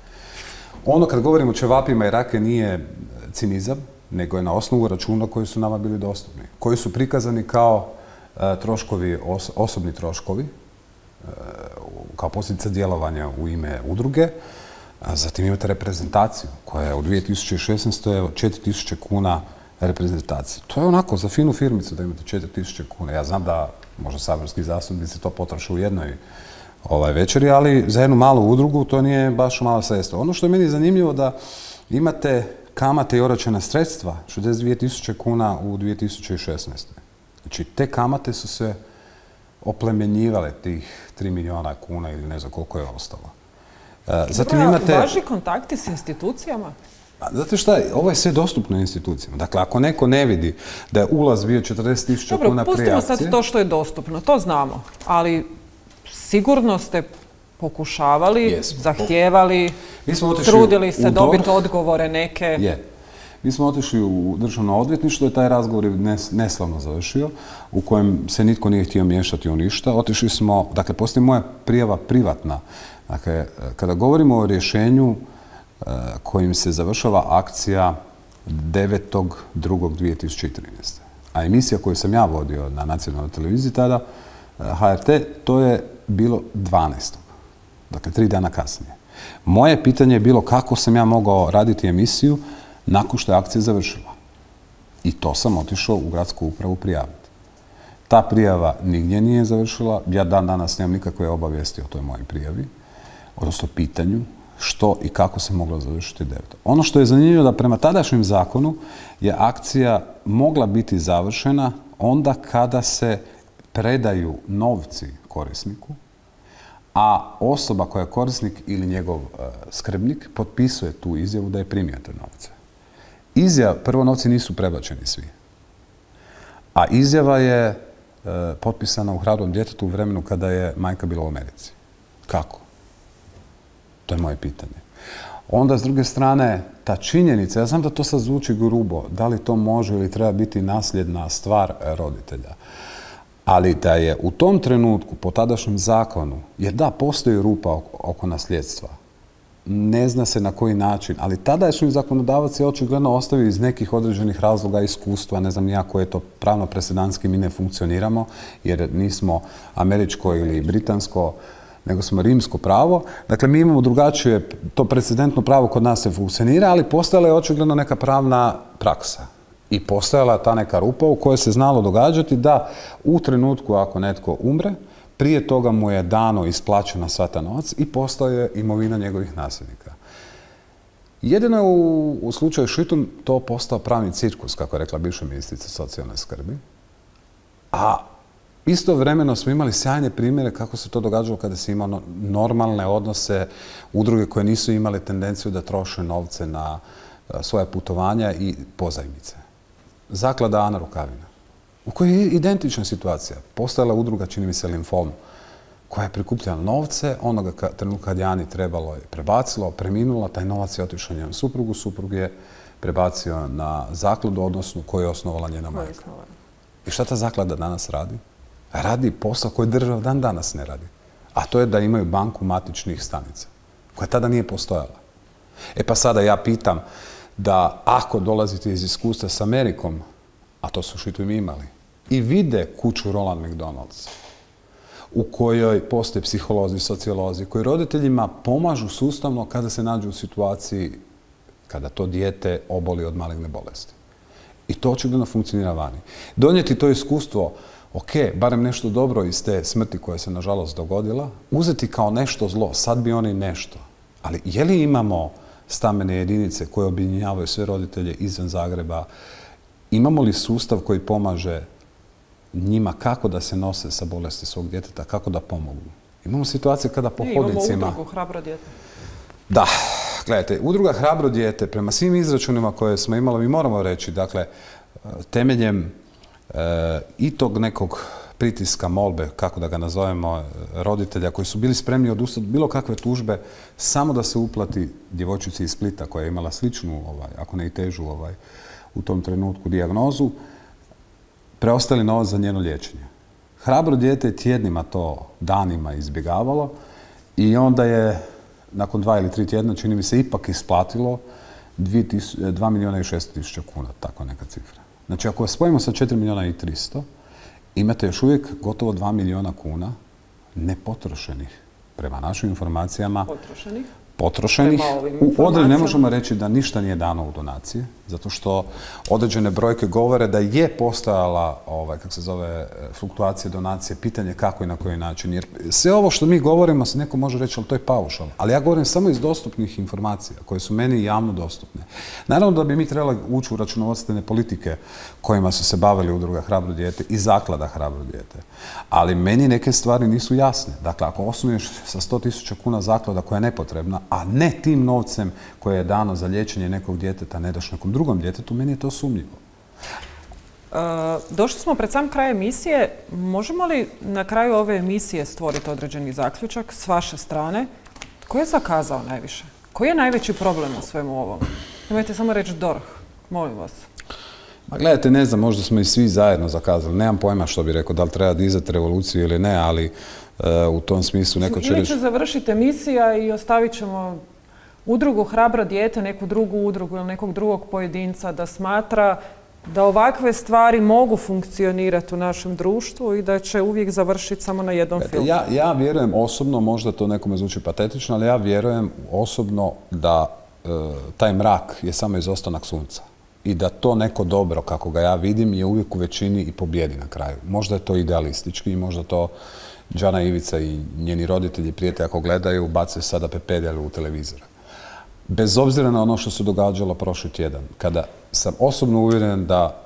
Ono kad govorimo o ćevapima i rake nije cinizam, nego je na osnovu računa koji su nama bili dostupni. Koji su prikazani kao uh, troškovi, os, osobni troškovi, uh, kao posljedica djelovanja u ime udruge. A zatim imate reprezentaciju koja je u dvije tisuće šesnaestoj četiri tisuće kuna reprezentacije. To je onako za finu firmicu da imate četiri tisuće kuna. Ja znam da možda saborski zastupnici to potroše u jednoj ovaj večeri, ali za jednu malu udrugu to nije baš mala sredstva. Ono što je meni zanimljivo da imate kamate i oročena sredstva, šezdeset dvije tisuće kuna u dvije tisuće šesnaestoj. Znači, te kamate su se oplemenjivale tih tri milijuna kuna ili ne znam koliko je ostalo. Zatim Dobro, imate... vaši kontakti s institucijama? Znate šta, ovo je sve dostupno institucijama. Dakle, ako neko ne vidi da je ulaz bio četrdeset tisuća kuna prije akcije... Dobro, pustimo sad to što je dostupno, to znamo. Ali sigurno ste pokušavali, Jesmo. zahtijevali, trudili se dobiti odgovore neke... Je. Mi smo otišli u državno odvjetništvo i taj razgovor je neslavno završio, u kojem se nitko nije htio miješati u ništa. Otišli smo, dakle, postoji moja prijava privatna. Dakle, kada govorimo o rješenju kojim se završava akcija devetog drugog dvije tisuće trinaeste. A emisija koju sam ja vodio na nacionalnoj televiziji tada, ha er te, to je bilo dvanaestog. Dakle, tri dana kasnije. Moje pitanje je bilo kako sam ja mogao raditi emisiju nakon što je akcija završila. I to sam otišao u gradsku upravu prijaviti. Ta prijava nigdje nije završila. Ja dan danas nemam nikakve obavijesti o toj mojoj prijavi, odnosno pitanju što i kako se moglo završiti devetog. Ono što je zanimljivo da prema tadašnjem zakonu je akcija mogla biti završena onda kada se predaju novci korisniku, a osoba koja je korisnik ili njegov uh, skrbnik potpisuje tu izjavu da je primio te novce. Izjava, prvo novci nisu prebačeni svi, a izjava je uh, potpisana u Hrabrom djetetu u vremenu kada je majka bila u Americi. Kako? To je moje pitanje. Onda, s druge strane, ta činjenica, ja znam da to sad zvuči grubo, da li to može ili treba biti nasljedna stvar roditelja, ali da je u tom trenutku, po tadašnjem zakonu, jer da, postoji rupa oko, oko nasljedstva, ne zna se na koji način, ali tadašnji zakonodavac je očigledno ostavio iz nekih određenih razloga, iskustva, ne znam nijako je to pravno presedanski, mi ne funkcioniramo, jer nismo američko ili britansko nego smo rimsko pravo. Dakle, mi imamo drugačije, to precedentno pravo kod nas se funkcionira, ali postojala je očigledno neka pravna praksa. I postojala ta neka rupa u kojoj se znalo događati da u trenutku ako netko umre, prije toga mu je dano isplaćena sva ta novac i postaje imovina njegovih nasljednika. Jedino je u, u slučaju Šitun to postao pravni cirkus, kako je rekla bivša ministrica socijalne skrbi. A istovremeno smo imali sjajne primjere kako se to događalo kada se imalo normalne odnose, udruge koje nisu imale tendenciju da troše novce na svoja putovanja i pozajmice. Zaklada Ana Rukavina, u kojoj je identična situacija. Postojala udruga, čini mi se, Limfom, koja je prikupljala novce, onoga trenutka kad je Ani trebalo je prebacilo, preminula, taj novac je otišao njenom suprugu, suprug je prebacio na zakladu, odnosno koju je osnovala njena majka. I šta ta zaklada danas radi? Radi posao koji država dan danas ne radi. A to je da imaju banku matičnih stanica, koja tada nije postojala. E pa sada ja pitam da ako dolazite iz iskustva s Amerikom, a to su Šitun imali, i vide kuću Roland McDonald's, u kojoj postoje psiholozi, sociolozi, koji roditeljima pomažu sustavno kada se nađu u situaciji kada to dijete oboli od maligne bolesti. I to očigledno funkcionira vani. Donijeti to iskustvo, ok, barem nešto dobro iz te smrti koja se nažalost dogodila, uzeti kao nešto zlo, sad bi oni nešto. Ali je li imamo stambene jedinice koje objedinjavaju sve roditelje izvan Zagreba? Imamo li sustav koji pomaže njima kako da se nose sa bolesti svog djeteta, kako da pomogu? Imamo situacije kada po hodnicima... Imamo udrugu Hrabro dijete. Da, gledajte, udruga Hrabro dijete, prema svim izračunima koje smo imali, mi moramo reći, dakle, temeljem e, i tog nekog pritiska, molbe, kako da ga nazovemo, roditelja koji su bili spremni odustati bilo kakve tužbe, samo da se uplati djevojčici iz Splita koja je imala sličnu, ovaj, ako ne i težu, ovaj, u tom trenutku dijagnozu, preostali novac za njeno liječenje. Hrabro dijete je tjednima to danima izbjegavalo i onda je nakon dva ili tri tjedna, čini mi se, ipak isplatilo dva milijuna i šesto tisuća kuna, tako neka cifra. Znači, ako spojimo sa četiri milijuna i tristo, imate još uvijek gotovo dva milijuna kuna nepotrošenih, prema našim informacijama. Potrošenih? Potrošenih. U određenju ne možemo reći da ništa nije dano u donacije, zato što određene brojke govore da je postojala, ovaj, kako se zove, fluktuacija donacije, pitanje kako i na koji način. Jer sve ovo što mi govorimo, se neko može reći, ali to je paušal. Ali ja govorim samo iz dostupnih informacija, koje su meni javno dostupne. Naravno da bi mi trebali ući u računovodstvene politike kojima su se bavili udruga Hrabro dijete i zaklada Hrabro dijete. Ali meni neke stvari nisu jasne. Dakle, ako osnuješ sa sto tisuća kuna zaklada koja je nepotrebna, a ne tim novcem koje je dano za liječenje nekog djeteta, ne daš nekom drugom djetetu, meni je to sumnjivo. E, došli smo pred sam kraj emisije. Možemo li na kraju ove emisije stvoriti određeni zaključak s vaše strane? Ko je zakazao najviše? Koji je najveći problem u svemu ovom? Nemojte samo reći D O R H, molim vas. Ma gledajte, ne znam, možda smo i svi zajedno zakazali. Nemam pojma što bi rekao, da li treba dizati revoluciju ili ne, ali uh, u tom smislu neko će reći... Ili će završiti emisija i ostavit ćemo udrugu Hrabro dijete, neku drugu udrugu ili nekog drugog pojedinca da smatra da ovakve stvari mogu funkcionirati u našem društvu i da će uvijek završiti samo na jednom filmu. Ja, ja vjerujem osobno, možda to nekome zvuči patetično, ali ja vjerujem osobno da uh, taj mrak je samo izostanak sunca. I da to neko dobro, kako ga ja vidim, je uvijek u većini i pobjedi na kraju. Možda je to idealistički i možda to Đana Ivica i njeni roditelji, prijatelji, ako gledaju, bacaju sada pepeljaru u televizor. Bez obzira na ono što se događalo prošli tjedan, kada sam osobno uvjeren da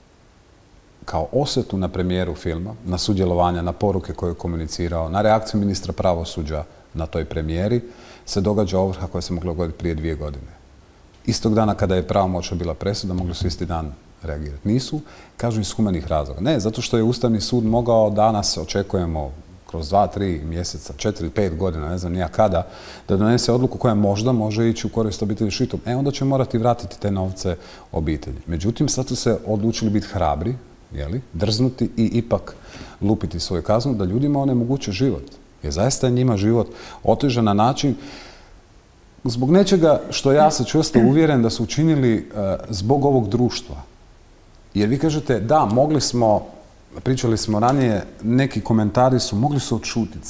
kao osvetu na premijeru filma, na sudjelovanja, na poruke koje je komunicirao, na reakciju ministra pravosuđa na toj premijeri, se događa ovrha koja se mogla dogoditi prije dvije godine. Istog dana kada je pravomoćna bila presuda, mogli su isti dan reagirati. Nisu, kažu, iz humanih razloga. Ne, zato što je Ustavni sud mogao danas, očekujemo kroz dva, tri mjeseca, četiri, pet godina, ne znam nija kada, da donese odluku koja možda može ići u korist obitelji Šitun. E, onda će morati vratiti te novce obitelji. Međutim, sad su se odlučili biti hrabri, jeli, drznuti i ipak lupiti svoju kaznu, da ljudima onemoguće život. Jer zaista je njima život otežan na način zbog nečega što ja sam čvrsto uvjeren da su učinili uh, zbog ovog društva. Jer vi kažete, da, mogli smo, pričali smo ranije, neki komentari su, mogli su odšutiti sve.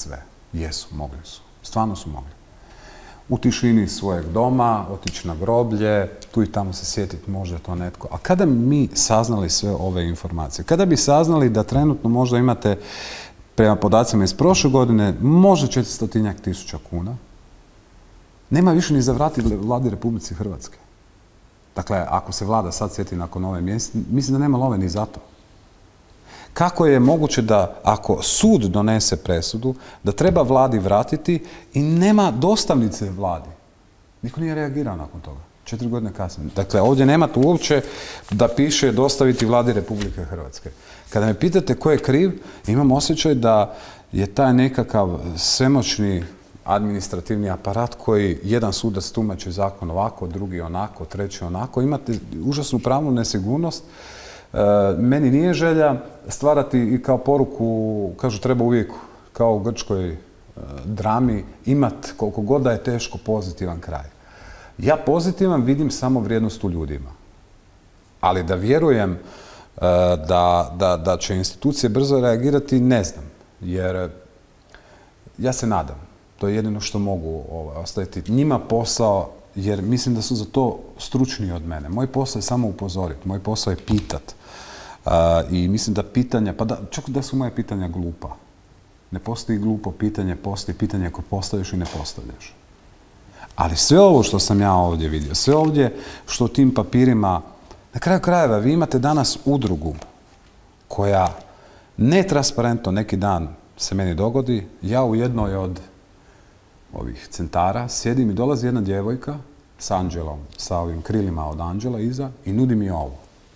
Jesu, mogli su. Stvarno su mogli. U tišini svojeg doma, otići na groblje, tu i tamo se sjetiti možda to netko. A kada bi mi saznali sve ove informacije? Kada bi saznali da trenutno možda imate, prema podacima iz prošle godine, možda četiristotinjak tisuća kuna, nema više ni za vratiti vladi Republici Hrvatske. Dakle, ako se vlada sad sjeti nakon ove mjeseci, mislim da nema love ni za to. Kako je moguće da, ako sud donese presudu, da treba vladi vratiti i nema dostavnice vladi? Niko nije reagirao nakon toga. Četiri godine kasnije. Dakle, ovdje nemate uopće da piše dostaviti vladi Republike Hrvatske. Kada me pitate ko je kriv, imam osjećaj da je taj nekakav svemoćni administrativni aparat koji jedan sudac tumači zakon ovako, drugi onako, treći onako. Imate užasnu pravnu nesigurnost. Meni nije želja stvarati i kao poruku, kažu treba uvijek kao u grčkoj drami imati koliko god da je teško pozitivan kraj. Ja pozitivan vidim samo vrijednost u ljudima. Ali da vjerujem da, da, da će institucije brzo reagirati, ne znam. Jer ja se nadam. To je jedino što mogu ostaviti njima posao, jer mislim da su za to stručniji od mene. Moj posao je samo upozoriti, moj posao je pitat. Uh, I mislim da pitanja, pa da, čak da su moje pitanja glupa. Ne postoji glupo pitanje, postoji pitanje koje postavljaš i ne postavljaš. Ali sve ovo što sam ja ovdje vidio, sve ovdje što u tim papirima, na kraju krajeva vi imate danas udrugu koja netransparentno neki dan se meni dogodi, ja u jednoj od ovih centara sjedim i dolazi jedna djevojka s anđelom, sa ovim krilima od anđela iza i nudi mi ovo.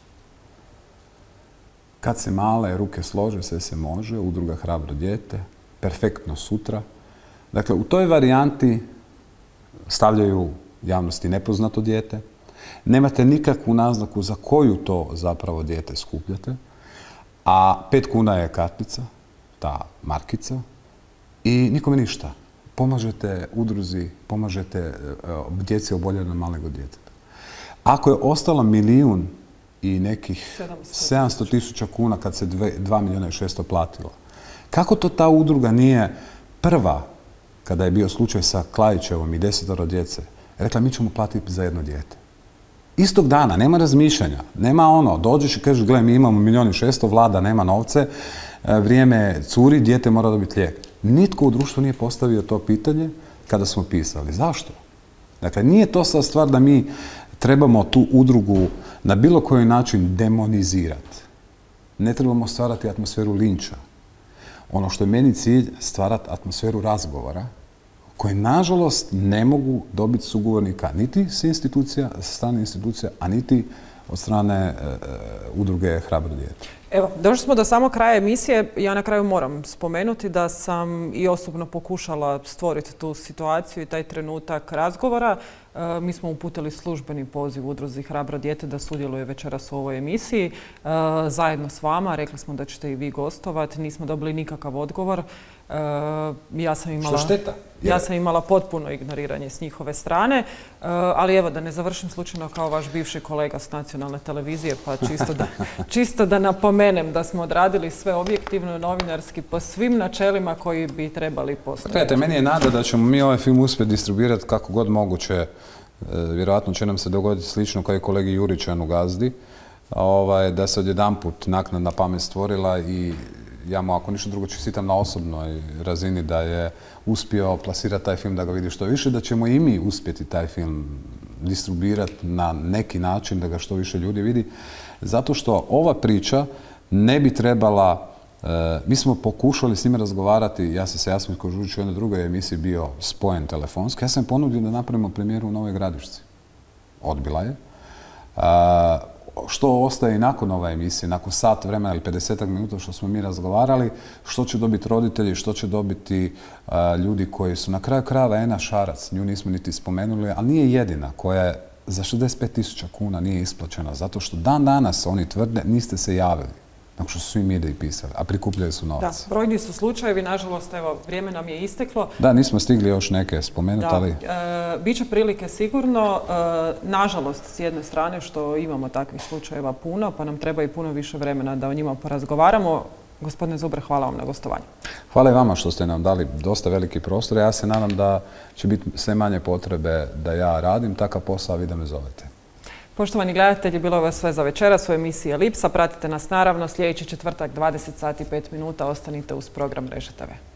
Kad se male ruke slože, sve se može, udruga Hrabro dijete, perfektno sutra. Dakle, u toj varijanti stavljaju javnosti nepoznato dijete. Nemate nikakvu naznaku za koju to zapravo dijete skupljate. A pet kuna je kartica, ta markica, i nikome ništa. Pomažete udruzi, pomažete djeci oboljeloj od malignog djeteta. Ako je ostalo milijun i nekih sedamsto tisuća kuna kad se dva milijuna i šesto platilo, kako to ta udruga nije prva, kada je bio slučaj sa Klajićevom i desetoro djece, rekla mi ćemo platiti za jedno dijete? Istog dana, nema razmišljanja, nema ono, dođeš i kažeš, gle, mi imamo milijun i šesto, vlada nema novce, vrijeme curi, dijete mora dobiti lijek. Nitko u društvu nije postavio to pitanje kada smo pisali. Zašto? Dakle, nije to sad stvar da mi trebamo tu udrugu na bilo koji način demonizirati. Ne trebamo stvarati atmosferu linča. Ono što je meni cilj, stvarati atmosferu razgovora, koje nažalost ne mogu dobiti sugovornika niti s institucija, sa strane institucija, a niti od strane e, udruge Hrabro dijete. Evo, došli smo do samog kraja emisije. Ja na kraju moram spomenuti da sam i osobno pokušala stvoriti tu situaciju i taj trenutak razgovora. E, mi smo uputili službeni poziv udruzi Hrabro dijete da sudjeluje večeras u ovoj emisiji. E, zajedno s vama, rekli smo da ćete i vi gostovati. Nismo dobili nikakav odgovor. E, ja sam imala, što šteta? Ja sam imala potpuno ignoriranje s njihove strane. E, ali evo, da ne završim slučajno kao vaš bivši kolega s nacionalne televizije, pa čisto da, čisto da napomenem da smo odradili sve objektivno, novinarski, po svim načelima koji bi trebali postojati. Gledajte, meni je nada da ćemo mi ovaj film uspjeti distribuirati kako god moguće. E, vjerojatno će nam se dogoditi slično kao i kolegi Juričanu Gazdi, ovaj, da se odjedanput naknadna pamet stvorila i ja mu ako ništa drugo čestitam na osobnoj razini da je uspio plasirati taj film da ga vidi što više, da ćemo i mi uspjeti taj film distribuirati na neki način da ga što više ljudi vidi. Zato što ova priča ne bi trebala, e, mi smo pokušali s njima razgovarati, ja sam se Jasmin Kožulić u jednoj drugoj emisiji bio spojen telefonski, ja sam ponudio da napravimo premijeru u Novoj Gradišci. Odbila je. A, što ostaje i nakon ove emisije, nakon sat vremena ili pedesetak minuta što smo mi razgovarali, što će dobiti roditelji, što će dobiti a, ljudi koji su na kraju krajeva Ena Šarac, nju nismo niti spomenuli, ali nije jedina koja je za šezdeset pet tisuća kuna nije isplaćena, zato što dan danas oni tvrde niste se javili, nakon što su svi mediji pisali, a prikupljali su novac. Da, brojni su slučajevi, nažalost, evo, vrijeme nam je isteklo. Da, nismo stigli još neke spomenuti, ali... E, biće prilike sigurno, e, nažalost, s jedne strane što imamo takvih slučajeva puno, pa nam treba i puno više vremena da o njima porazgovaramo. Gospodine Zuber, hvala vam na gostovanju. Hvala i vama što ste nam dali dosta veliki prostor. Ja se nadam da će biti sve manje potrebe da ja radim takav posao i da me zovete. Poštovani gledatelji, bilo je ovo sve za večeras u emisiji Elipsa. Pratite nas naravno sljedeći četvrtak dvadeset sati i pet minuta. Ostanite uz program Mreže te ve.